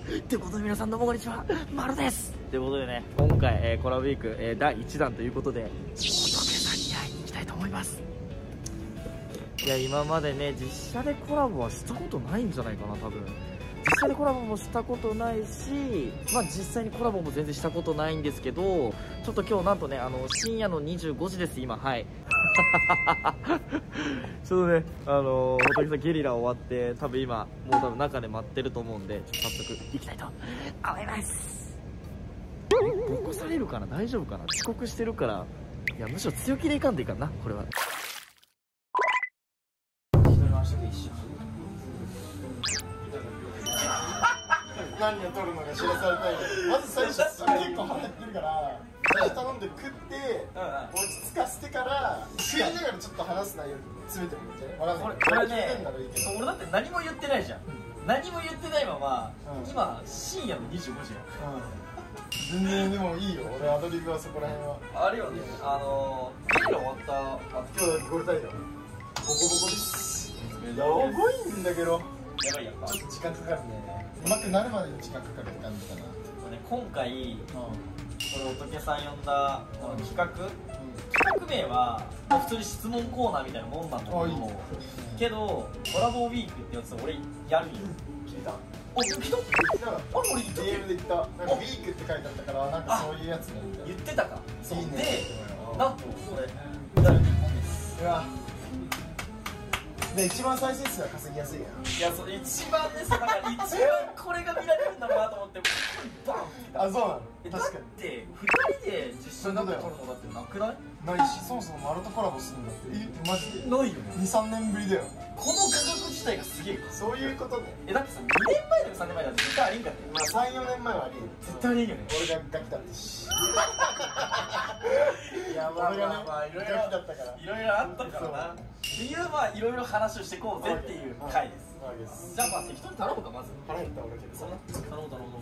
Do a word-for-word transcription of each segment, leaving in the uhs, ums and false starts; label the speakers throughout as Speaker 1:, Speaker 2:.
Speaker 1: ということで皆さんどうもこんにちは、まるです。ということでね、今回、えー、コラボウィーク、えー、だいいちだんということで仏さんに会いに行きたいと思います。いや、今までね実写でコラボはしたことないんじゃないかな。多分実際にコラボもしたことないし、まあ実際にコラボも全然したことないんですけど、ちょっと今日なんとね、あの深夜のにじゅうごじです今。はいちょっとね、あのー、仏さんゲリラ終わって多分今もう多分中で待ってると思うんで、ちょっと早速行きたいと思います。起こされるかな、大丈夫かな。遅刻してるから、いやむしろ強気でいかんでいいかなこれは。
Speaker 2: 何を取るのか知らされたい。まず最初結構腹減ってるから最初頼んで食って落ち着かせてから食いながらちょっと話す内容詰めてもいいんじゃない？分かんない。
Speaker 1: これね、俺だって何も言ってないじゃん、うん、何も言ってないまま、うん、今深夜のにじゅうごじよ、
Speaker 2: うん、全然でもいいよ。俺アドリブはそこら辺は
Speaker 1: あるよね。あのー、ゲリラ終わったあ
Speaker 2: 今日これだよ。ボコボコです。やばいんだけど、
Speaker 1: やばいやっぱ
Speaker 2: ちょっと時間かかるね。うまくなるまでに時間かかるって感じかな。
Speaker 1: 今回、うん、これ仏さん呼んだこの企画、うん、企画名は普通に質問コーナーみたいなもんなんだけど、いいけどコラボウィークってやつ俺やるよ。
Speaker 2: 聞いた？
Speaker 1: お、聞いた？
Speaker 2: 聞いた？あれ俺ゲームで言った。なんかウィークって書いてあったからなんかそういうやつなんだよ。
Speaker 1: 言ってたか。そうで、なんとこれ
Speaker 2: だいいっぽんです。うわで一番再生数は稼ぎやすいやん。
Speaker 1: いや、そう一番ね、そうだから一番これが見られるんだろうなと思ってバン。
Speaker 2: あ、そうなの。確かに。
Speaker 1: だってふたりで実写なんか撮るのだってなくない？
Speaker 2: ないし、そもそもマルとコラボするんだって。え、マジで
Speaker 1: ないよね。
Speaker 2: に、さんねんぶりだよ。
Speaker 1: この画角自体がすげえ。そう
Speaker 2: いうことね。
Speaker 1: え、だってさ、にねんまえとかさんねんまえだって絶対ありんかったよ。
Speaker 2: まあさん、よねんまえはありん。
Speaker 1: 絶対ありんよね。
Speaker 2: 俺がガキだったし
Speaker 1: いや、まあまあまあいろいろ
Speaker 2: ガキだったから
Speaker 1: いろいろあったからなっていう、まあいろいろ話をしていこうぜっていう回です。じゃあまあ適当に頼むか。まず
Speaker 2: 腹減った俺結構。
Speaker 1: 頼む頼む。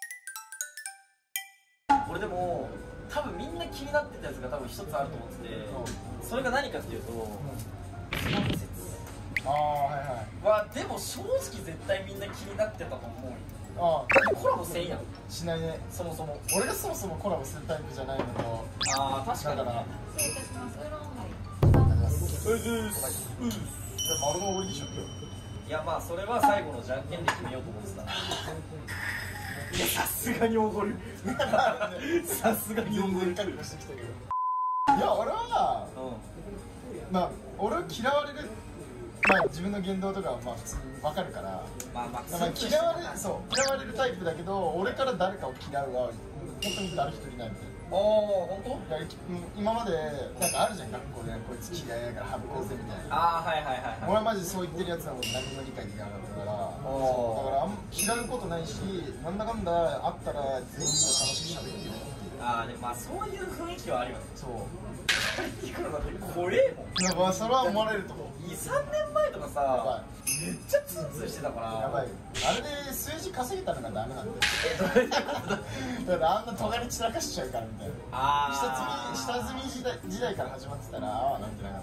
Speaker 1: 俺でも多分みんな気になってたやつが多分一つあると思ってて、それが何かっていうとスマホ説。
Speaker 2: ああはいはい
Speaker 1: はでも正直絶対みんな気になってたと思うよ。
Speaker 2: あ
Speaker 1: だってコラボせんやん。
Speaker 2: しないね。
Speaker 1: そもそも
Speaker 2: 俺がそもそもコラボするタイプじゃないのと。
Speaker 1: ああ確かにね。
Speaker 3: 失礼いたします。ウーロンハイ。
Speaker 2: うずーす。うん。じゃあ丸のおごりでしょ今日。
Speaker 1: いやまあそれは最後のじゃんけんで決めようと思ってた。いやさすがにおごる。さすがにおごる。
Speaker 2: 覚悟してきたけど。いや俺は、うん、まあ俺は嫌われる。まあ自分の言動とかはまあ普通に分かるから、まあまあ嫌われる、そう嫌われるタイプだけど、俺から誰かを嫌うは本当に誰一人いないみたいな。
Speaker 1: ああ本当？
Speaker 2: 今までなんかあるじゃん、学校でこいつ嫌いやから発表せみたいな。
Speaker 1: ああはいはいはいはい。
Speaker 2: 俺はマジそう言ってるやつなのに何も理解できなかったから、だからあんま嫌うことないし、なんだかんだあったら全員と楽しくしゃべってるっていう。
Speaker 1: ああでもまあそういう雰囲気はあるよね。
Speaker 2: そう
Speaker 1: いくらだって怖えもん。
Speaker 2: いやまあそれは思われると思う。
Speaker 1: に、さんねんまえとかさめっちゃツンツンしてたから。
Speaker 2: やばい。あれで数字稼げたのがダメなんだよ。
Speaker 1: えどういうことだ。
Speaker 2: だからあんな尖り散らかしちゃうからみたいな。
Speaker 1: あ
Speaker 2: 下積み下積み時代時代から始まってたらああなんてなかった。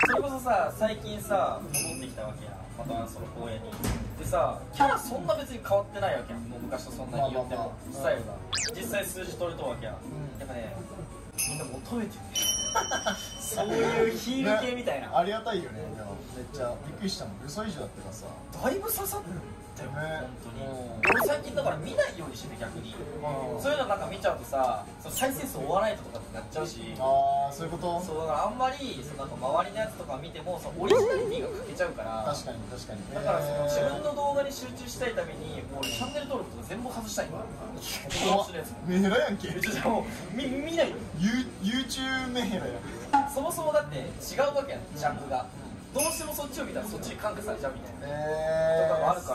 Speaker 1: それこそさ最近さ戻ってきたわけや、またその公園にでさ、キャラそんな別に変わってないわけやん。もう昔とそんなに言ってもスタイルが実際数字取れとるわけやん、うん、やっぱねみんな求めてるねそういうヒール系みたいな、
Speaker 2: ね、ありがたいよね。でもめっちゃびっくりしたもん。予想以上だったからさ、
Speaker 1: だいぶ刺さってるだよ、ね、本当に、うん、俺最近だから見ないようにしてて逆に、うん、そういうのなんか見ちゃうとさ、その再生数追わないととかってなっちゃうし、
Speaker 2: ああそういうこと。
Speaker 1: そうだからあんまりそのなんか周りのやつとか見てもそのオリジナリティが欠けちゃうから。
Speaker 2: 確かに確かに。
Speaker 1: だからその自分の動画に集中したいためにもうチャンネル登録とか全部外したいんだよ。
Speaker 2: メヘラやんけ。
Speaker 1: 見見ないよ。
Speaker 2: YouTube メヘラやん。
Speaker 1: そもそもだって違うわけやん、ジャンルが。どうしてもそっちを見たらそっちに感化されちゃうみたいな、えー、とかもあるから。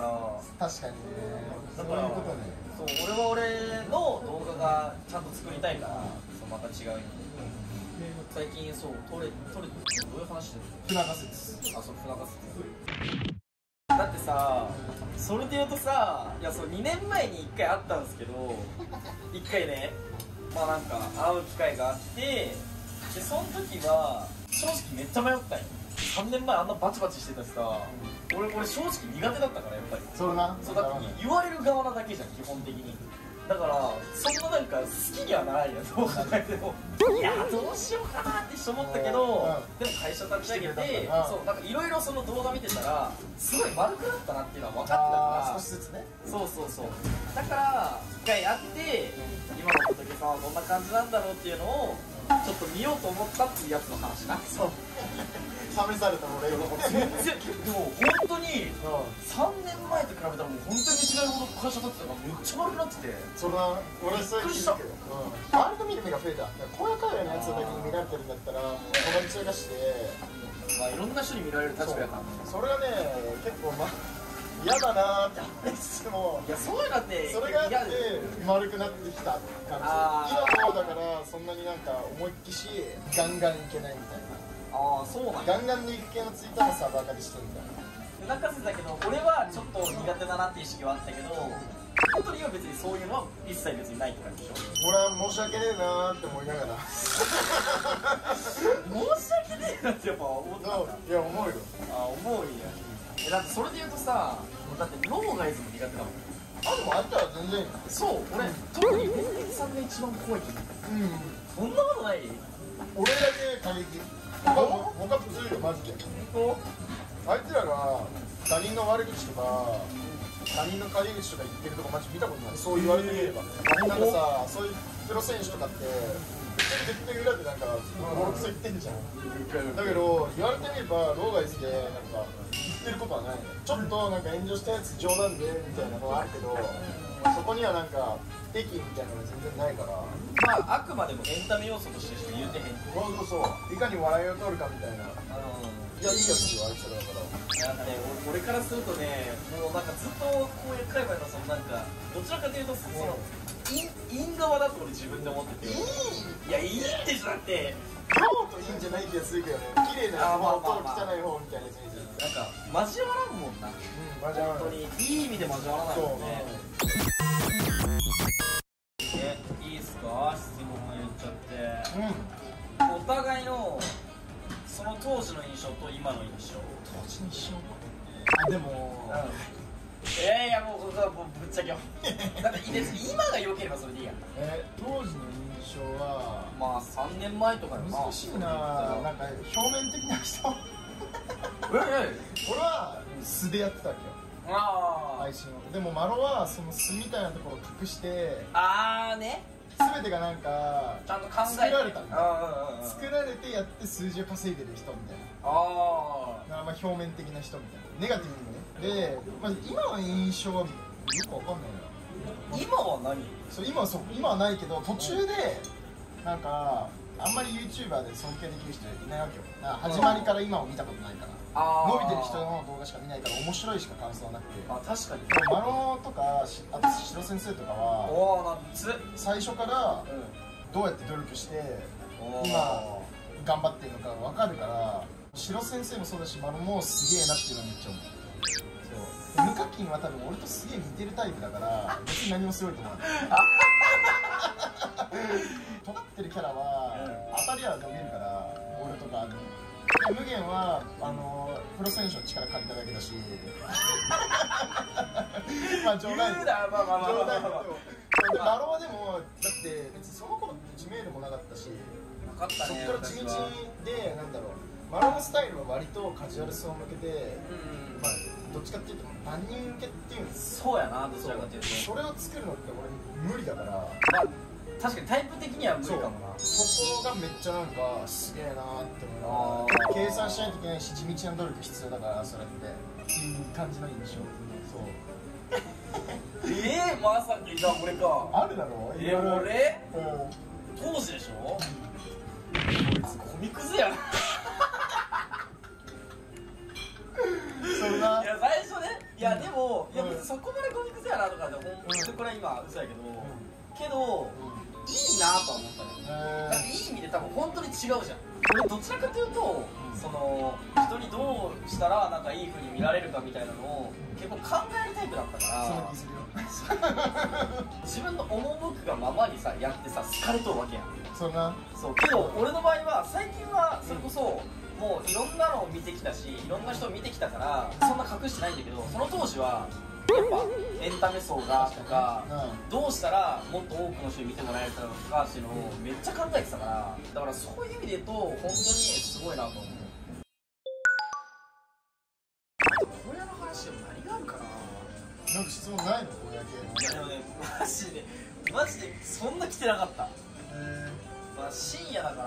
Speaker 2: 確かにね。
Speaker 1: だからそういうことね。そう俺は俺の動画がちゃんと作りたいから、そうまた違う意味で最近そう撮れ撮れどういう話してる？
Speaker 2: 不仲説。
Speaker 1: あそう不仲説。だってさそれで言うとさ、いやそうにねんまえにいっかい会ったんですけどいっかいね、まあなんか会う機会があって、でその時は正直めっちゃ迷ったんよ。 さんねんまえあんなバチバチしてたしさ、うん、俺俺正直苦手だったからやっぱり。
Speaker 2: そうな、
Speaker 1: そうだって言われる側なだけじゃん基本的に。だからそんななんか好きにはならないよどう考えても。いやどうしようかなって一瞬思ったけど、うん、でも会社立ち上げて、そうなんかいろいろその動画見てたらすごい丸くなったなっていうのは分かってたから、
Speaker 2: 少しずつね。そう
Speaker 1: そうそう。だから一回会って今の仏さんはどんな感じなんだろうっていうのをちょっと見ようと思ったっていうやつの話な。
Speaker 2: そう試された俺が
Speaker 1: 全然でも本当にさんねんまえと比べたらもう本当に違うほど会社立ってたからめっちゃ丸くなってて、
Speaker 2: それは俺そういう気づくけど、周りの見る目が増えた。こういう海外のやつだけに見られてるんだったら友達がして、
Speaker 1: まあいろんな人に見られる立場やから。
Speaker 2: それがね結構ま嫌だなーって思いつつも、
Speaker 1: いやそういうのって
Speaker 2: それがあって丸くなってきた感じ。今もだからそんなになんか思いっきしガンガンいけないみたいな。
Speaker 1: ああそうなん
Speaker 2: ガンガンでいく系のツイッターのサーバー化でしてるみたいな。
Speaker 1: 中瀬だけど俺はちょっと苦手だなっていう意識はあったけど、本当には別にそういうのは一切別にないって感じでしょ。
Speaker 2: 俺は申し訳ねえなーって思いながら
Speaker 1: 申し訳ねえなってやっぱ思ったんだ。
Speaker 2: いや思うよ。
Speaker 1: ああ思うんや。えだってそれで言うとさ、だってローガイズも苦手だもん。
Speaker 2: あでもあったら全然いいの。
Speaker 1: そう俺、うん、特にベンデキさんが一番怖いけど。うんそんなことない。
Speaker 2: 俺だけ過激。僕は普通よマジで。あいつらが他人の悪口とか他人の陰口とか言ってるとこマジ見たことない。そう言われてみればなんかさ、そういうプロ選手とかって絶対裏でなんかボロクソ言ってんじゃん。だけど言われてみればローガイズでなんか言ってることはない。ちょっとなんか炎上したやつ冗談でみたいなのはあるけど、そこにはなんか敵みたいなのが全然ないから。
Speaker 1: まああくまでもエンタメ要素としてしか言うてへん。
Speaker 2: そうそうそう、いかに笑いを取るかみたいな。いやいいやつよあいつらだから。
Speaker 1: なんかね俺からするとね、もうなんかずっとこういう界隈のそのなんかどちらかというとその陰側だと俺自分で思ってて。いいいやいいってじゃなくて
Speaker 2: 京都いいんじゃない気がするけどね。綺麗な方と汚い方みたいなやつに
Speaker 1: なんか交わらんもんな。うん交わらん。本当にいい意味で交わらないもんね。えいいっすか質問を言っちゃって。うんお互いのその当時の印象と今の印象。
Speaker 2: 当時の印象あでも、
Speaker 1: うん、いやいやもう僕はぶっちゃけよだって今が良ければそれでいいやん。
Speaker 2: え当時の印象は
Speaker 1: まあさんねんまえとかよな。
Speaker 2: 難しいな。なんか表面的な人
Speaker 1: ええ
Speaker 2: 俺は素でやってたわけよあ配信を。でもマロはその素みたいなところを隠して
Speaker 1: ああね
Speaker 2: 全てがなんか
Speaker 1: ちゃんと考えて
Speaker 2: 作られたんだ。作られてやって数字を稼いでる人みたいな。ああまあ表面的な人みたいなネガティブにね。で、まあ、今の印象はよくわかんないな。
Speaker 1: 今は何
Speaker 2: そう今はそう今はないけど途中でなんかあんまり YouTuber で尊敬できる人いないわけよ。始まりから今を見たことないから伸びてる人の動画しか見ないから面白いしか感想はなくて。
Speaker 1: あ確かに
Speaker 2: マロとかあと白先生とかは最初からどうやって努力して今頑張ってるのか分かるから、白先生もそうだしマロもすげえなっていうのはめっちゃ思う。そうムカキンは多分俺とすげえ似てるタイプだから別に何もすごいと思わない尖ってるキャラは当たりは伸びるから俺とか無限はあのプロ選手の力借りただけだしまあ冗談冗談でマロはでもだって別にその頃知名度もなかったしそっから地道でなんだろうマロのスタイルは割とカジュアルさを向けて、まあどっちかっていうと万人受けっていうんです
Speaker 1: そうやな。どちらかというと
Speaker 2: それを作るのって俺無理だから、ま
Speaker 1: あ確かにタイプ的には無理かもな。
Speaker 2: そこがめっちゃなんかすげえなーって思うな。計算しないといけないし地道な努力必要だからそれってっていう感じの印象。そう
Speaker 1: えー、まさかじゃあ俺か
Speaker 2: あるだろ
Speaker 1: えー、俺当時でしょこいつゴミクズやな
Speaker 2: そんない
Speaker 1: や最初ねいやでも、うん、いや別にそこまでゴミクズやなとかでほんとこれは今嘘やけど、うん、けど、うん、いいなとは思ったね。だっていい意味で多分本当に違うじゃん。俺どちらかというと、うん、その人にどうしたらなんかいい風に見られるかみたいなのを結構考えるタイプだったからその気するよ自分の赴くがままにさやってさ好かれとるわけやん。
Speaker 2: そんな
Speaker 1: そうけど俺の場合は最近はそれこそ、 もういろんなのを見てきたし、いろんな人を見てきたからそんな隠してないんだけど、その当時はやっぱエンタメ層がとか、うん、どうしたらもっと多くの人に見てもらえるかとかっていうのをめっちゃ考えてたから、だからそういう意味で言うと本当にすごいなと思う。小屋の話でも何があるかな。
Speaker 2: なんか質問ないの小屋系。
Speaker 1: いやでもね、マジでマジでそんな来てなかった。へえ。まあ深夜だから。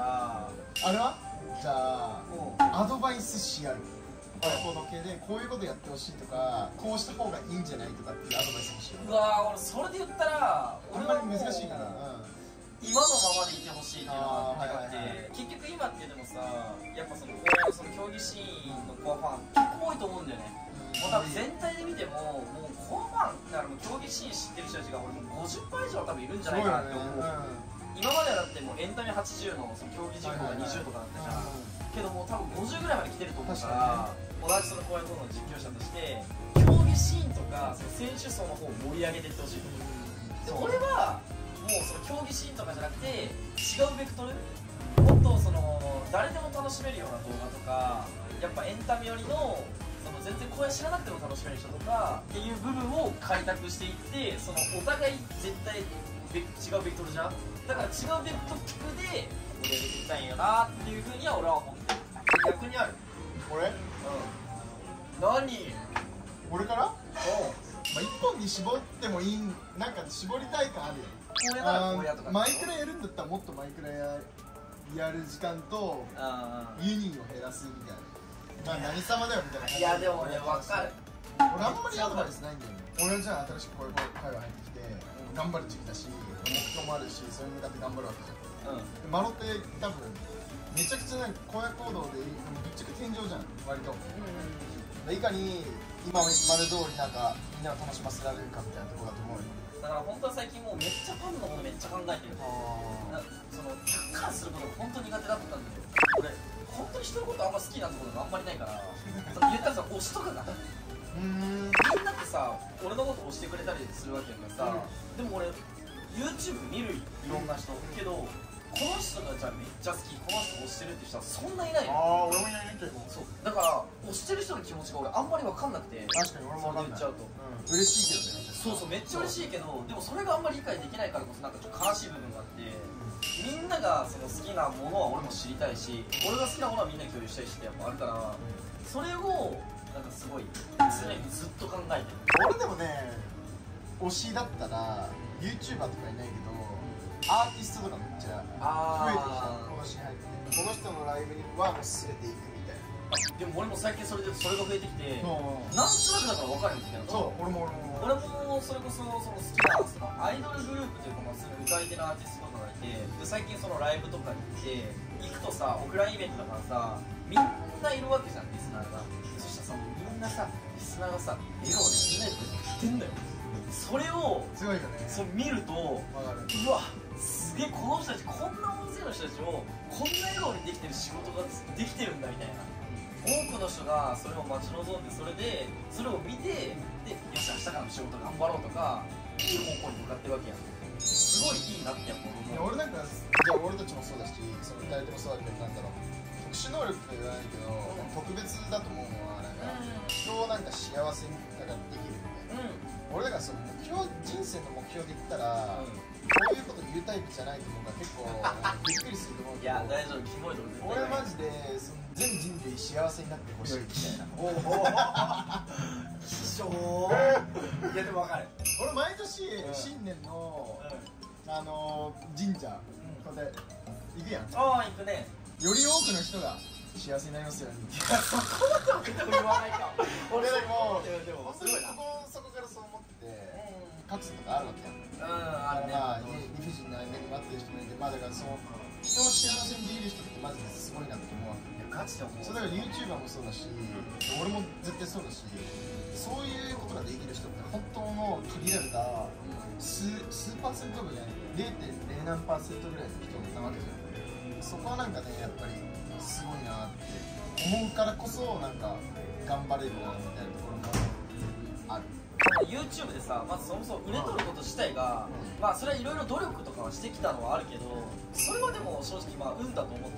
Speaker 2: あれはじゃあアドバイスし合う。この系でこういうことやってほしいとか、こうした方がいいんじゃないとかっていうアドバイスもしよう。
Speaker 1: うわー、俺それで言ったら
Speaker 2: あんまり難しいかな、うん、
Speaker 1: 今のままでいてほしいっていうのがあって、はいはいはい、結局今ってでもさ、やっぱそのこういうその競技シーンのコアファン結構多いと思うんだよね、うん、もう多分全体で見てももうコアファンだからもう競技シーン知ってる人たちが俺もうごじゅっパーセント以上多分いるんじゃないかなって思う、うん、今まではだってもうエンタメはちじゅうのその競技人口がにじゅうとかだったじゃん、けどもう多分ごじゅうぐらいまで来てると思うから、同じその公園の実況者として競技シーンとかその選手層の方を盛り上げていってほしいと思う。で俺はもうその競技シーンとかじゃなくて違うベクトル、もっとその誰でも楽しめるような動画とか、やっぱエンタメ寄りのその全然公園知らなくても楽しめる人とかっていう部分を開拓していって、そのお互い絶対違うベクトルじゃん、だから違うベクトルで盛り上げていきたいんよなっていうふうには俺は思ってる。逆にある
Speaker 2: 俺？うん。
Speaker 1: 何？
Speaker 2: 俺から？おう。まあ一本に絞ってもいい、なんか絞りたい感あるよ。
Speaker 1: 荒野なら荒野とか。
Speaker 2: マイクラやるんだったらもっとマイクラややる時間とユニを減らすみたいな。まあ何様だよみたいな感じ。
Speaker 1: いやでもね、わかる。
Speaker 2: 俺あんまりアドバイスないんだよね。俺じゃあ新しくこういう会話入ってきて頑張る時期だし、目標もあるし、それに向かって頑張るわけじゃん。うん。マロって多分。めちゃくちゃなんか荒野行動でぶっちゃけ天井じゃん割と、うん、いかに今まで通りなんかみんなを楽しませられるかみたいなところだと思うよ。
Speaker 1: だから本当は最近もうめっちゃファンのことめっちゃ考えてる。その客観することが本当に苦手だったんだよ。俺本当に人のことあんま好きなところがあんまりないから言ったらさ推しとかがうーんみんなってさ俺のこと推してくれたりするわけやからさ、うん、でも俺 YouTube 見るいろんな人、うん、けどこの人がじゃあめっちゃ好き、この人推してるって人はそんないないの。
Speaker 2: ああ俺もいないけど、
Speaker 1: そうだから推してる人の気持ちが俺あんまり分かんなくて。確かに俺も分かんない。言っちゃうと、
Speaker 2: うん、嬉しいけどね。
Speaker 1: そうそうめっちゃ嬉しいけど、でもそれがあんまり理解できないからこそなんかちょっと悲しい部分があって、うん、みんながその好きなものは俺も知りたいし、俺が好きなものはみんな共有したいしってやっぱあるから、うん、それをなんかすごい常にずっと考えてる。
Speaker 2: 俺でもね推しだったら YouTuber とかいないけどアーティストとかめっちゃ増えてきた。今年入ってこの人のライブにはもう連れていくみたいな。
Speaker 1: でも俺も最近それでそれが増えてきて、なんとなくだから分かるんですけど、
Speaker 2: そう俺も俺も
Speaker 1: 俺もそれこそその好きなそのアイドルグループというか、まあその歌い手のアーティストとかがいて、で最近そのライブとかに行って行くとさ、オフラインイベントだからさみんないるわけじゃん、リスナーが。そしたらさみんなさリスナーがさ笑顔でみんなで言ってんだよ。それを
Speaker 2: すごいよね。
Speaker 1: そう見るとうわすげえ、この人たちこんな大勢の人たちをこんな笑顔にできてる仕事ができてるんだみたいな。多くの人がそれを待ち望んで、それでそれを見て、でよし明日からの仕事頑張ろうとかいい方向に向かってるわけやん。すごいいいなってやっぱ思う。
Speaker 2: 俺なんかじゃあ俺たちもそうだし、その誰でもそうだけど、なんだろう特殊能力とは言わないけど、うん、特別だと思うのはなんか、うん、人をなんか幸せになんかできるみたいな、うん、俺だからその目標、人生の目標で言ったら、うん、こういうこと言うタイプじゃないと思うから結構びっくりすると思うけど、いや大丈夫、キモいとこ俺マジでその全人類幸せになってほしいみたいな。おお希少いやでも分かる。俺毎年新年の、うん、あの神社こうやって行くやん。
Speaker 1: ああ行くね。
Speaker 2: より多くの人が幸せになりますように。いや
Speaker 1: そこまでは言わないか。
Speaker 2: 俺でも本当にそこからそう思って格差とかあるわけやん。うんあるね。理不尽な目に待ってる人もいて、まあだからその人を幸せにできる人ってマジですごいなって思うわけ。いやガチで思う。それだから YouTuber もそうだし、俺も絶対そうだし、そういうことができる人って本当の限られた数数パーセントぐらい、ゼロてんゼロ何パーセントぐらいの人なわけじゃん。そこはなんかねやっぱりすごいなって思うからこそなんか頑張れるなみたいなところもある。
Speaker 1: YouTube でさ、まずそもそも売れとること自体が、まあそれはいろいろ努力とかはしてきたのはあるけど、それはでも正直まあ運だと思ってて、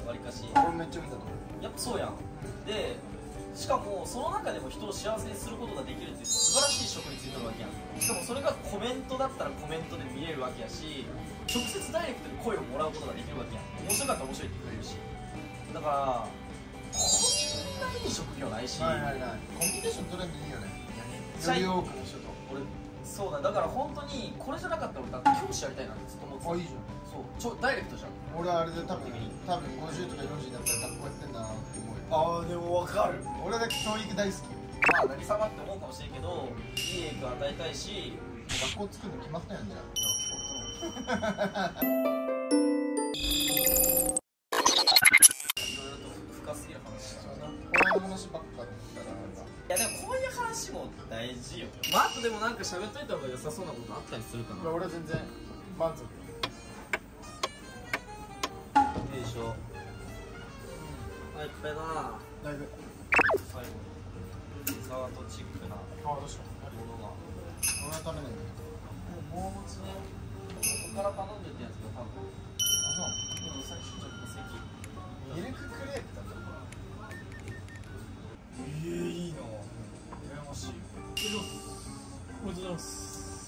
Speaker 1: わりかし。
Speaker 2: 俺めっちゃ見たの。
Speaker 1: やっぱそうやん。でしかもその中でも人を幸せにすることができるっていう素晴らしい職についてるわけやん。しかもそれがコメントだったらコメントで見れるわけやし、直接ダイレクトに声をもらうことができるわけやん。面白かったら面白いって言ってくれるし、だからこんないい職業ないし、
Speaker 2: はいはいはい、コミュニケーション取れんでいいよね。
Speaker 1: より
Speaker 2: 多くの人と。
Speaker 1: 俺そうだ、だから本当にこれじゃなかったら俺だって教師やりたいなってずっと思ってた。
Speaker 2: あ、いいじゃん。
Speaker 1: そうちょダイレクトじゃん。
Speaker 2: 俺はあれで多分多分ごじゅうとかよんじゅうだったら学校やってんだなって思うよ。
Speaker 1: ああでも分かる。
Speaker 2: 俺だけ教育大好きよ。
Speaker 1: まあ何様って思うかもしれんけど、いい影響を与えたいし、
Speaker 2: 学校作るの決まったやんじゃん。
Speaker 1: いろいろと深すぎる話だな。
Speaker 2: こういう話ばっかだったらなんか。
Speaker 1: いやでもこういう話も大事よ。まああとでもなんか喋っといた方が良さそうなことあったりするかな。
Speaker 2: 俺は全然満足。
Speaker 1: よいしょ。あ、いっぱいだな。
Speaker 2: だいぶ
Speaker 1: 最後にデザートチックなも
Speaker 2: あ、どうしよう。
Speaker 1: のが。
Speaker 2: 俺は食べないんだけど。
Speaker 1: もうもつね。ここから頼んでたやつが多分。
Speaker 2: あ、
Speaker 1: うん、最初ちょっと席。
Speaker 2: そう。ミルククレープだったのかな。
Speaker 1: えー、いいな。羨ましい。ありがとうございます。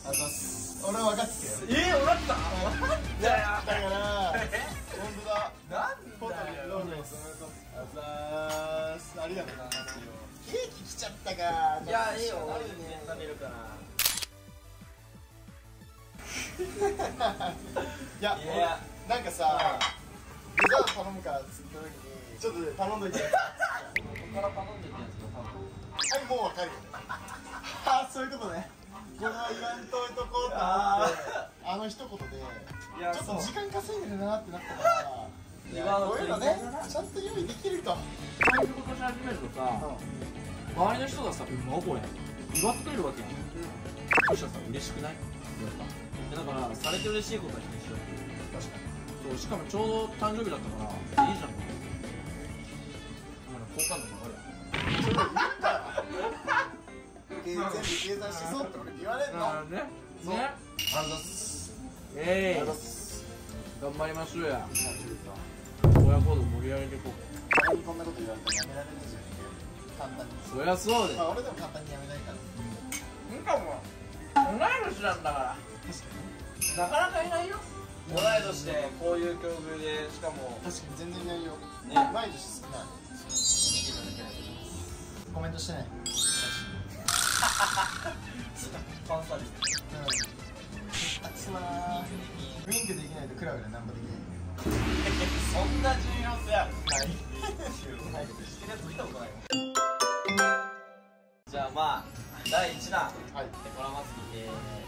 Speaker 2: あざっす。俺は分かってたよ。
Speaker 1: えー、分かったいやいや
Speaker 2: だから本当だ。
Speaker 1: なん
Speaker 2: ポトリ
Speaker 1: だよ。
Speaker 2: ローメンスあざーす。ありがとうございますよ。ケーキ来ちゃったか。
Speaker 1: いや、いいよ。
Speaker 2: なる
Speaker 1: 全然
Speaker 2: ね。
Speaker 1: 食べるから。
Speaker 2: いや、
Speaker 1: いや
Speaker 2: 俺なんかさ、デザート頼むからっつった時にちょっと頼んどいて。
Speaker 1: ここから頼んでたやつが多分。
Speaker 2: はい、もう分かるよね。ああ、そういうことね。これは言わんといとこうと思ってあの一言で
Speaker 1: いや
Speaker 2: ちょっと時間稼いでるなってなったからいやこういうのねちゃんと用意できると。
Speaker 1: こういうことし始めるとさ、周りの人がさ、うまこれ祝ってくれるわけやん。そしたらさ、嬉しくない？やっぱだから、されて嬉しいことは一緒。
Speaker 2: 確かに。
Speaker 1: そう、しかもちょうど誕生日だったからいいじゃん。だから好感度も上がるやん。
Speaker 2: それ言うんだ全部計算しそうって俺言われんの
Speaker 1: ね
Speaker 2: そう
Speaker 1: ね、
Speaker 2: あざっす。
Speaker 1: えい
Speaker 2: あざっす。
Speaker 1: 頑張りましょうや。
Speaker 2: さんじゅうさ
Speaker 1: 親子で盛り上げていこう。
Speaker 2: 俺にこんなこと言われたらやめられるんじゃないか簡単に。
Speaker 1: そりゃそうで
Speaker 2: まあ俺でも簡単にやめないから。
Speaker 1: なんかもう同い年なんだから
Speaker 2: 確かに
Speaker 1: なかなかいないよ。同い年でこういう境遇で、しかも
Speaker 2: 確かに全然いないよ
Speaker 1: ね、
Speaker 2: 毎年好きな見ていただけないと思います。コメントしてね。
Speaker 1: ファンサービス。
Speaker 2: うん。あつまー。ウインクできないとクラブでナンパできない。
Speaker 1: そんな重要性ある？
Speaker 2: はい。
Speaker 1: はい。してるやつ見たことないよ。じゃあまあだいいちだん
Speaker 2: はい。
Speaker 1: でコラ祭り、え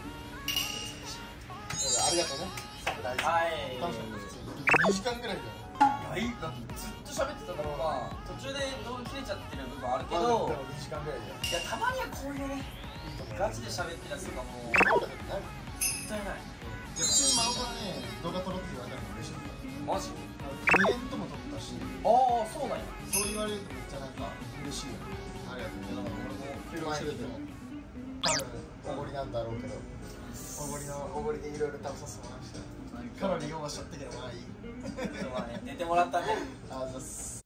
Speaker 2: ありがとうね。サプライ
Speaker 1: ー、
Speaker 2: ズ。
Speaker 1: はい
Speaker 2: 楽しかったです。にじかんぐらいだよ。
Speaker 1: いやいいだってずっと喋ってただろうな。途中で動画切れちゃってる部分あるけ
Speaker 2: で
Speaker 1: ど、
Speaker 2: もにじかんぐらいだよ。
Speaker 1: いやたまにはこういうねガチで喋ってるやつとかも
Speaker 2: そうだけどね。
Speaker 1: 絶対ない。
Speaker 2: 普通に真岡からね、動画撮ろうって言われたのも嬉しかった。
Speaker 1: マジ？
Speaker 2: にレンとも撮ったし、
Speaker 1: ああそうなんや。
Speaker 2: そう言われるとめっちゃなんか嬉しいよ。ありがとう。だから俺もフィルマしてても多分おごりなんだろうけど、おごりのおごりでいろいろ食べさせてもらいました。カロリーオーバーしちゃったけどまあいい。
Speaker 1: まあね、出てもらったね。
Speaker 2: あざっす。